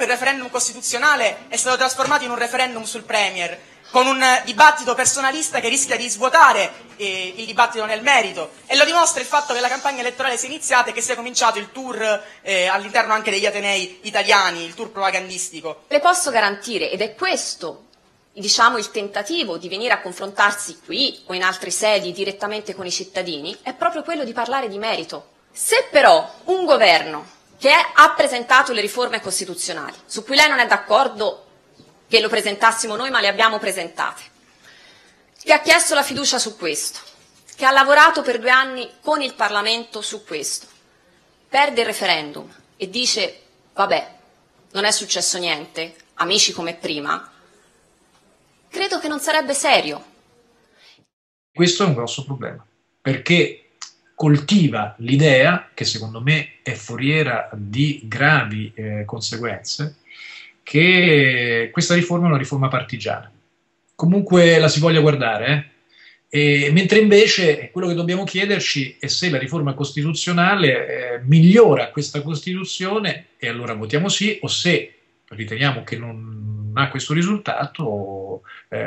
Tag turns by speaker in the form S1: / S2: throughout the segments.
S1: Il referendum costituzionale è stato trasformato in un referendum sul Premier, con un dibattito personalista che rischia di svuotare il dibattito nel merito, e lo dimostra il fatto che la campagna elettorale sia iniziata e che sia cominciato il tour all'interno anche degli atenei italiani, il tour propagandistico.
S2: Le posso garantire, ed è questo, diciamo, il tentativo di venire a confrontarsi qui o in altre sedi direttamente con i cittadini, è proprio quello di parlare di merito. Se però un governo che ha presentato le riforme costituzionali, su cui lei non è d'accordo che lo presentassimo noi, ma le abbiamo presentate, che ha chiesto la fiducia su questo, che ha lavorato per 2 anni con il Parlamento su questo, perde il referendum e dice vabbè, non è successo niente, amici come prima, credo che non sarebbe serio.
S3: Questo è un grosso problema, perché coltiva l'idea, che secondo me è foriera di gravi conseguenze, che questa riforma è una riforma partigiana. Comunque la si voglia guardare, mentre invece quello che dobbiamo chiederci è se la riforma costituzionale migliora questa Costituzione, e allora votiamo sì, o se riteniamo che non ha questo risultato,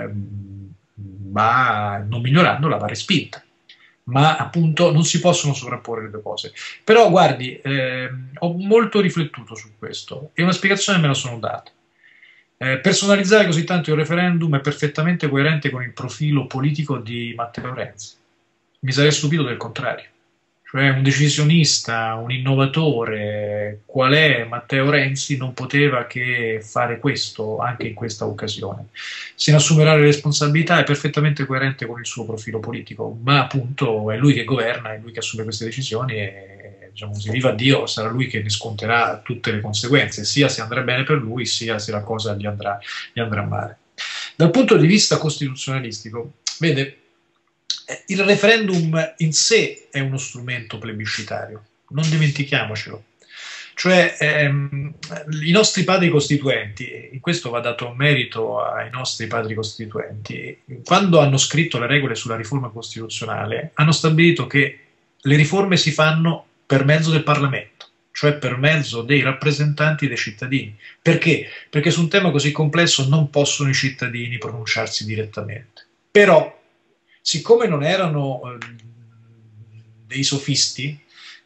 S3: non migliorandola va respinta. Ma appunto non si possono sovrapporre le due cose. Però guardi, ho molto riflettuto su questo e una spiegazione me la sono data. Personalizzare così tanto il referendum è perfettamente coerente con il profilo politico di Matteo Renzi. Mi sarei stupito del contrario. Cioè un decisionista, un innovatore, qual è Matteo Renzi, non poteva che fare questo anche in questa occasione. Se ne assumerà le responsabilità, è perfettamente coerente con il suo profilo politico, ma appunto è lui che governa, è lui che assume queste decisioni e, diciamo così, viva Dio, sarà lui che ne sconterà tutte le conseguenze, sia se andrà bene per lui, sia se la cosa gli andrà male. Dal punto di vista costituzionalistico, vede, il referendum in sé è uno strumento plebiscitario, non dimentichiamocelo. Cioè i nostri padri costituenti, in questo va dato merito ai nostri padri costituenti, quando hanno scritto le regole sulla riforma costituzionale hanno stabilito che le riforme si fanno per mezzo del Parlamento, cioè per mezzo dei rappresentanti dei cittadini. Perché? Perché su un tema così complesso non possono i cittadini pronunciarsi direttamente. Però, siccome non erano dei sofisti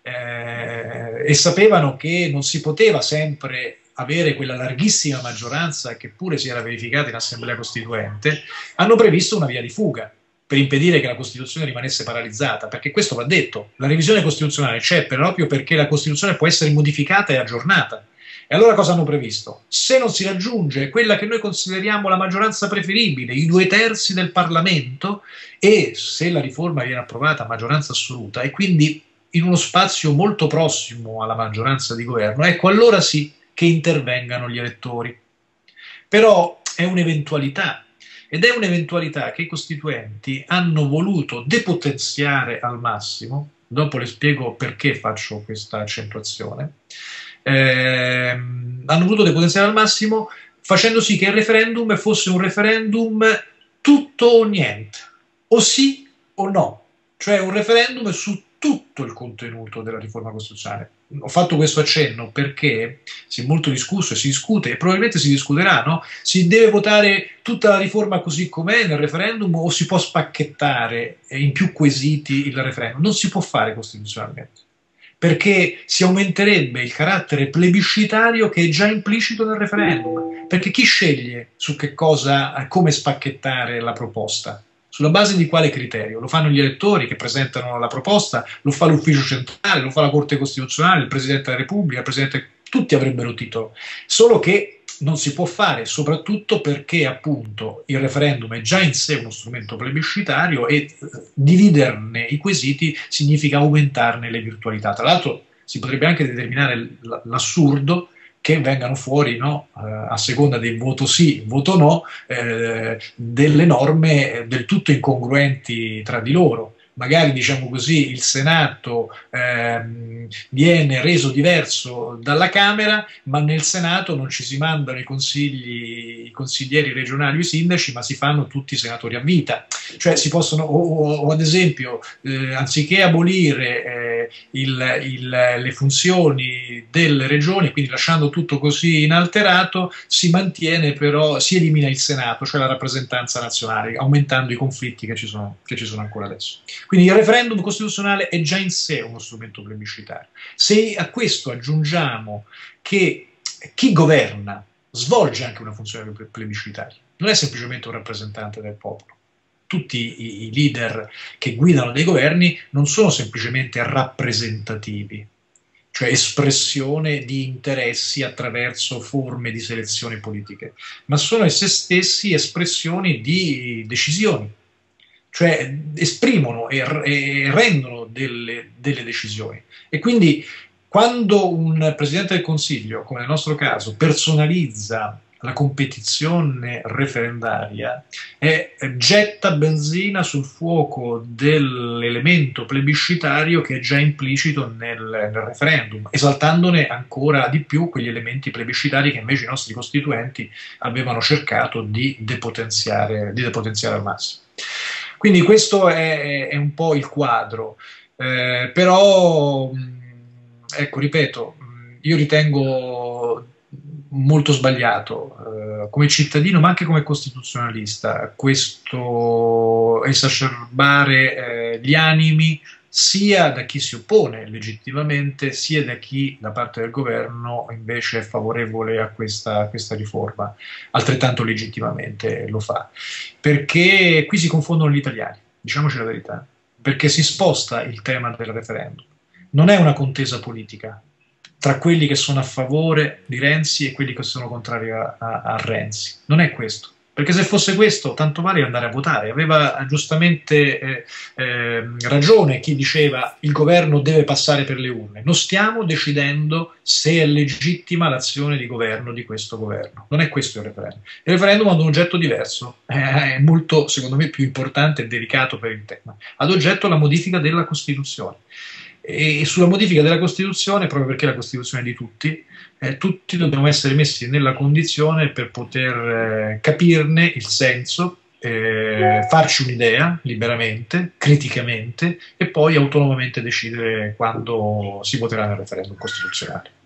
S3: e sapevano che non si poteva sempre avere quella larghissima maggioranza che pure si era verificata in Assemblea Costituente, hanno previsto una via di fuga per impedire che la Costituzione rimanesse paralizzata, perché questo va detto, la revisione costituzionale c'è proprio perché la Costituzione può essere modificata e aggiornata. E allora cosa hanno previsto? Se non si raggiunge quella che noi consideriamo la maggioranza preferibile, i 2/3 del Parlamento, e se la riforma viene approvata a maggioranza assoluta e quindi in uno spazio molto prossimo alla maggioranza di governo, ecco allora sì che intervengano gli elettori. Però è un'eventualità, ed è un'eventualità che i costituenti hanno voluto depotenziare al massimo. Dopo le spiego perché faccio questa accentuazione. Hanno voluto depotenziare al massimo facendo sì che il referendum fosse un referendum tutto o niente, o sì o no, cioè un referendum su tutto il contenuto della riforma costituzionale. Ho fatto questo accenno perché si è molto discusso e si discute e probabilmente si discuterà, no? Si deve votare tutta la riforma così com'è nel referendum o si può spacchettare in più quesiti il referendum? Non si può fare costituzionalmente, perché si aumenterebbe il carattere plebiscitario che è già implicito nel referendum, perché chi sceglie su che cosa, come spacchettare la proposta? Sulla base di quale criterio? Lo fanno gli elettori che presentano la proposta, lo fa l'ufficio centrale, lo fa la Corte Costituzionale, il Presidente della Repubblica, il Presidente... tutti avrebbero titolo, solo che non si può fare, soprattutto perché appunto il referendum è già in sé uno strumento plebiscitario e dividerne i quesiti significa aumentarne le virtualità. Tra l'altro si potrebbe anche determinare l'assurdo che vengano fuori, no, a seconda del voto sì, voto no, delle norme del tutto incongruenti tra di loro. Magari, diciamo così, il Senato viene reso diverso dalla Camera, ma nel Senato non ci si mandano i consiglieri regionali o i sindaci, ma si fanno tutti i senatori a vita. Cioè si possono, o ad esempio, anziché abolire le funzioni delle regioni, quindi lasciando tutto così inalterato, si mantiene però, si elimina il Senato, cioè la rappresentanza nazionale, aumentando i conflitti che ci sono ancora adesso. Quindi il referendum costituzionale è già in sé uno strumento plebiscitario. Se a questo aggiungiamo che chi governa svolge anche una funzione plebiscitaria, non è semplicemente un rappresentante del popolo. Tutti i leader che guidano dei governi non sono semplicemente rappresentativi, cioè espressione di interessi attraverso forme di selezione politiche, ma sono essi stessi espressioni di decisioni, cioè esprimono e rendono delle decisioni. E quindi quando un Presidente del Consiglio, come nel nostro caso, personalizza la competizione referendaria, getta benzina sul fuoco dell'elemento plebiscitario che è già implicito nel referendum, esaltandone ancora di più quegli elementi plebiscitari che invece i nostri costituenti avevano cercato di depotenziare al massimo. Quindi questo è un po' il quadro, però ecco, ripeto, io ritengo molto sbagliato come cittadino ma anche come costituzionalista questo esacerbare gli animi sia da chi si oppone legittimamente sia da chi da parte del governo invece è favorevole a questa riforma, altrettanto legittimamente lo fa, perché qui si confondono gli italiani, diciamoci la verità, perché si sposta il tema del referendum, non è una contesa politica tra quelli che sono a favore di Renzi e quelli che sono contrari a Renzi. Non è questo. Perché se fosse questo, tanto vale andare a votare. Aveva giustamente ragione chi diceva il governo deve passare per le urne. Non stiamo decidendo se è legittima l'azione di governo di questo governo. Non è questo il referendum. Il referendum ha un oggetto diverso, è molto, secondo me, più importante e delicato per il tema. Ad oggetto la modifica della Costituzione. E sulla modifica della Costituzione, proprio perché la Costituzione è di tutti, tutti dobbiamo essere messi nella condizione per poter capirne il senso, farci un'idea liberamente, criticamente e poi autonomamente decidere quando si voterà nel referendum costituzionale.